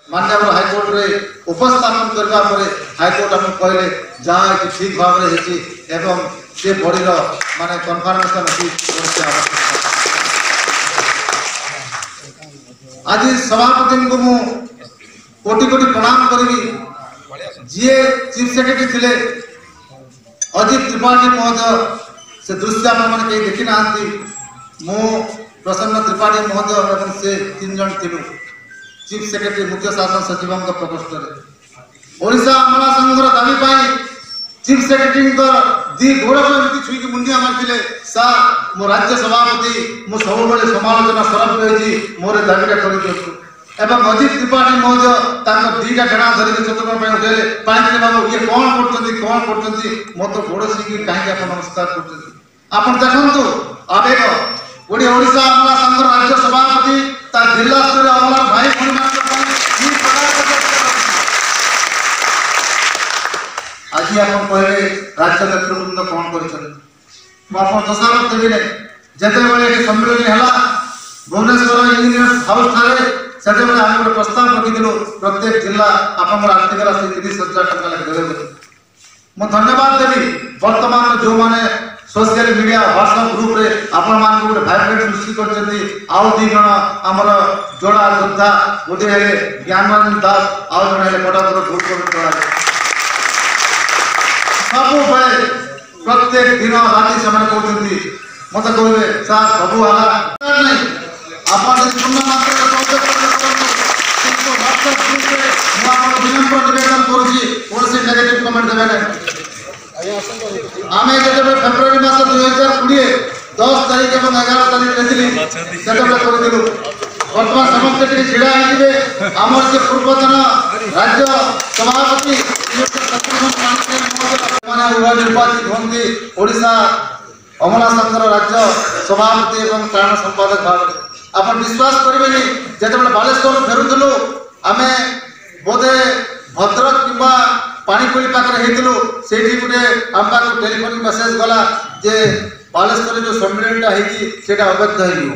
माननीय हाईकोर्ट रे उपस्थापन करबा परे हाईकोर्ट हम कहले जहाँ कि ठीक भाव में हेची एवं से बॉडी रो माने कन्फर्मेशन अछि आज सभापति को मु कोटि कोटि प्रणाम करी जी चीफ सेक्रेटरी थिले अजित त्रिपाठी महोदय से दृश्य आपने कहीं देखी ना मु प्रसन्न त्रिपाठी महोदय एवं से 3 जन थिलु चीफ सेक्रेटरी मुख्य शासन सचिव प्रकोष्ठ ओडिशा अमला संघर दाबी पाई चीफ सेक्रेटरी दी गोड़ छुईक मुंडिया मारते सार मो राज्य सभापति मु सब समालोचना सरब रही मोर दाबीटा कर एवं अजित त्रिपाठी महोदय दीटा ढेणा धरिक चतुर्थ उठेले पाई बाबू ये कौन कर मो तो गोड़ सीखी कहीं नमस्कार कर देखु आवेग गोटे ओडिशा अमला संघर राज्य सभापति जिला स्तर अमला भाई आज आप कहले राज्य नेतृवृंद कौन कर दशारथ देवी ने जिते सम्मेलन है भुवनेश्वर इंजीनियर्स हाउस ठारे से आम गोटे प्रस्ताव रखी प्रत्येक जिला आप आर्थिक राशि 30,000 टका देवे मुझे धन्यवाद देवी वर्तमान जो मैंने सोशल मीडिया व्हाट्सएप ग्रुप रे आपण मान को वाइब्रेट सृष्टि करछथि आउ 2 जण हमर जोड़ा योद्धा गोटे हेले ज्ञानमान दास आउ जण हेले कटकर भूत कर सब भाई प्रत्येक दिन राति समय कहते मत कहबे सार सब हाला नहीं आपण पूर्ण मात्रा व्हाट्सएप ग्रुप रे मु विनम्र निवेदन करूची कोनसे नेगेटिव कमेंट देबे नहीं आम जो फेब्रुआरी मास 2020 10 तारीख और 11 तारीख रही बर्तमान समस्त ढड़ा है आमर से पूर्वतन राज्य सभापति निर्वाचित होंगे ओडिशा अमला संघर राज्य सभापति और कारण संपादक भाव आप विश्वास करेंगे जो बालेश्वर फेरुलु आम बोधे भद्रक कि पानीकोली पाखे से गोटे आम पाक टेलीफोनिक मेसेज गला जे बालेश्वर जो सम्मेलन है अवैध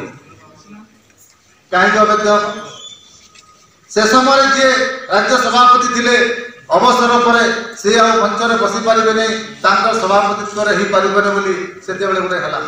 कहीं अवैध से समय जे राज्य सभापति थिले अवसर पर से मंच में बसी पारे नहीं सभापतित्व हो पारे गोटे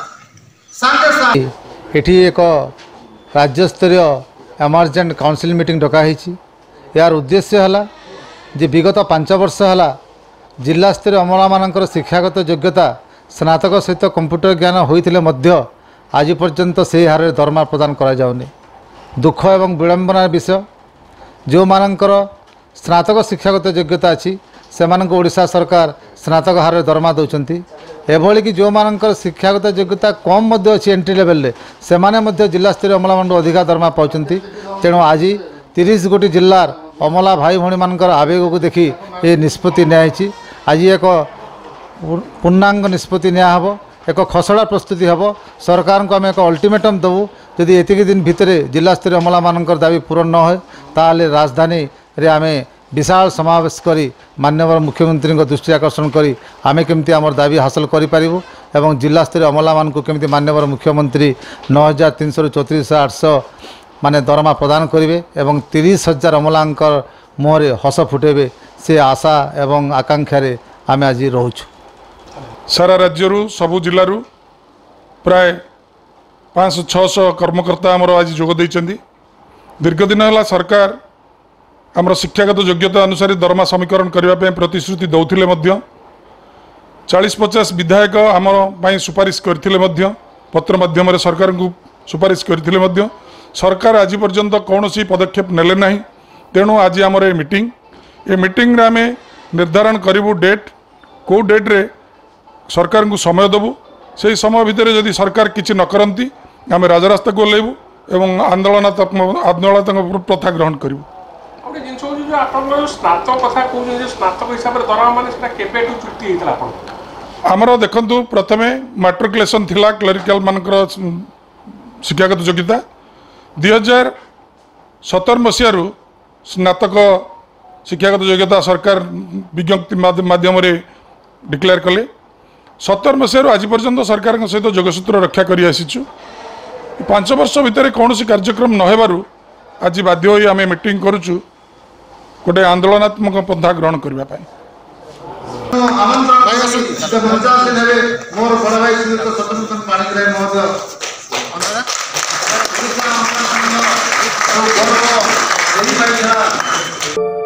एठी एक राज्यस्तरीय एमर्जेंट काउंसिल मीटिंग डकाही यार उद्देश्य है जे विगत 5 वर्ष है जिला स्तरीय अमला मानकर शिक्षागत योग्यता स्नातक सहित कंप्यूटर ज्ञान होते आज पर्यंत से हार दरमा प्रदान करा जाउनी दुख एवं विडंबना विषय जो मानकर स्नातक शिक्षागत योग्यता अच्छी से ओडिशा सरकार स्नातक हार दरमा दौरान एभली कि जो मानकर शिक्षागत योग्यता कम अच्छी एंट्री लेवल से माने जिला स्तरीय अमला मान अधिका दरमा पाँच तेणु आज 30 गोटी जिलार अमला भाई भणी मानकर आवेग को देखी ये निष्पत्ति नियाई आज एक पूर्णांग निष्पत्ति नियाहब एक खसड़ा प्रस्तुति हम सरकार को आम एक अल्टीमेटम देवु जदि एतिक दिन भितर जिला स्तरीय अमला मानकर दाबी पूरण न हो ताले राजधानी रे आमे विशाल समावेश करी माननीय मुख्यमंत्री दृष्टि आकर्षण करी आमे केमती आमर दाबी हासिल करि पारिबु एवं जिला स्तरीय अमला मान को केमती माननीय मुख्यमंत्री 9,300 ରୁ 34,800 माने दरमा प्रदान करेंगे एवं 30,000 अमलांकर मुहरे हस फुटेबे से आशा एवं आकांक्षा रे आमे आज रोचु सारा राज्य सबु जिलूर प्राय 500-600 कर्मकर्ता आमर आज जोग देइचंदी दीर्घ दिन है सरकार आमर शिक्षागत योग्यता अनुसार दरमा समीकरण करने प्रतिश्रुति दौथिले 40-50 विधायक आमर सुपारिश करते पत्र माध्यम सरकार को सुपारिश करते सरकार आज पर्यंत कौन सी पदक्षेप नेले ना तेणु आज आमर ये मीटिंग रे आमे निर्धारण करूँ डेट कौ डेट रे सरकार को समय देवु से समय भितर जदि सरकार किसी न करती आम राजरास्ता को ओह्लैबू एवं आंदोलन प्रथा ग्रहण करूँ आमर देखु प्रथम मैट्रिकुलेशन थिला क्लरिकल मानकर शिक्षागत योग्यता 2017 मसीह स्नातक शिक्षागत योग्यता सरकार विज्ञप्ति माध्यम डिक्लेयर कले 17 मसीह आज पर्यंत सरकार सहित जोगसूत्र रक्षा कर आसीचु 5 वर्ष भितर कौन कार्यक्रम न आज बाध्य आम मीटिंग करुचु गोटे आंदोलनात्मक पंथा ग्रहण करने मोर बड़ भाई श्रीयुक्त स्वतंत्र पाणिग्राही महोदय